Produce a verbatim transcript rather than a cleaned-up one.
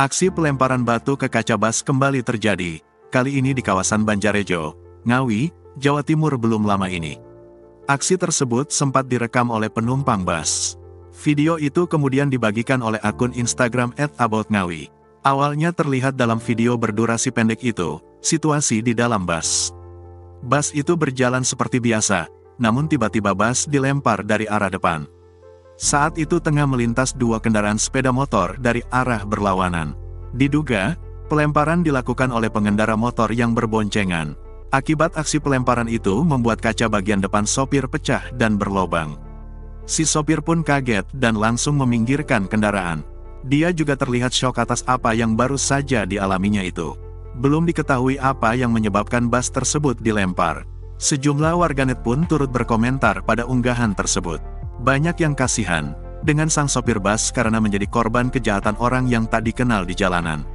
Aksi pelemparan batu ke kaca bus kembali terjadi, kali ini di kawasan Banjarejo, Ngawi, Jawa Timur belum lama ini. Aksi tersebut sempat direkam oleh penumpang bus. Video itu kemudian dibagikan oleh akun Instagram et about ngawi. Awalnya terlihat dalam video berdurasi pendek itu, situasi di dalam bus. Bus itu berjalan seperti biasa, namun tiba-tiba bus dilempar dari arah depan. Saat itu tengah melintas dua kendaraan sepeda motor dari arah berlawanan. Diduga, pelemparan dilakukan oleh pengendara motor yang berboncengan. Akibat aksi pelemparan itu membuat kaca bagian depan sopir pecah dan berlobang. Si sopir pun kaget dan langsung meminggirkan kendaraan. Dia juga terlihat syok atas apa yang baru saja dialaminya itu. Belum diketahui apa yang menyebabkan bus tersebut dilempar. Sejumlah warganet pun turut berkomentar pada unggahan tersebut. Banyak yang kasihan dengan sang sopir bus karena menjadi korban kejahatan orang yang tak dikenal di jalanan.